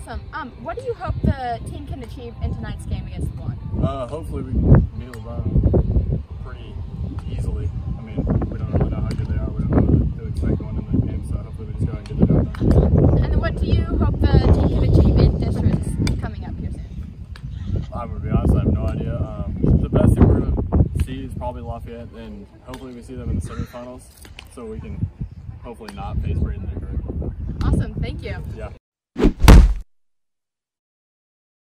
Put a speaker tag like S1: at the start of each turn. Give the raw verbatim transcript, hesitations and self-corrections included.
S1: Awesome. Um, what do you hope the team can achieve in tonight's game against Leblond?
S2: Uh, hopefully we can beat Leblond pretty easily. I mean, we don't really know how good they are. We don't know what to expect going into the game, so hopefully we just go and get the job done.
S1: And then what do you hope the team can achieve in districts coming up here soon?
S2: I'm going to be honest, I have no idea. Um, the best thing we're going to see is probably Lafayette, and hopefully we see them in the semifinals so we can hopefully not face Braden Nickery.
S1: Awesome. Thank you.
S2: Yeah.